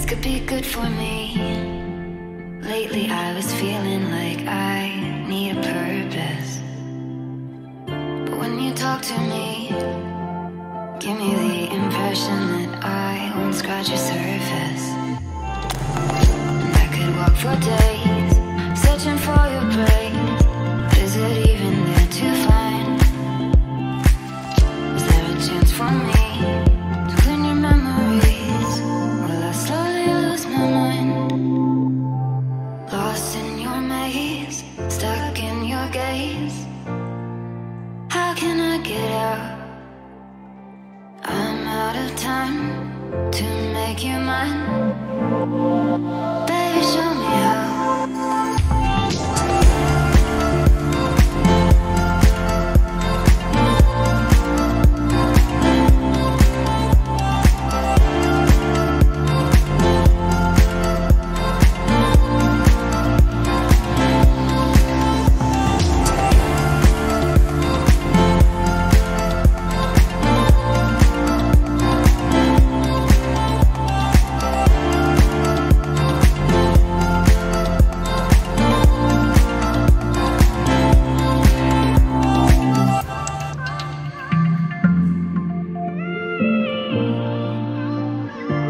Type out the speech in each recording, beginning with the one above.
could be good for me. Lately I was feeling like I need a purpose, but when you talk to me, give me the impression that I won't scratch your surface. And I could walk for days, searching for your praise. Is it even there to find? Is there a chance for me to clean your memories? Will I slowly lose my mind? Lost in your maze, stuck in your gaze. How can I get out? I'm out of time to make you mine. Baby, show me how.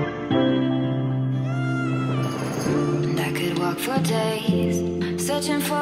For days, searching for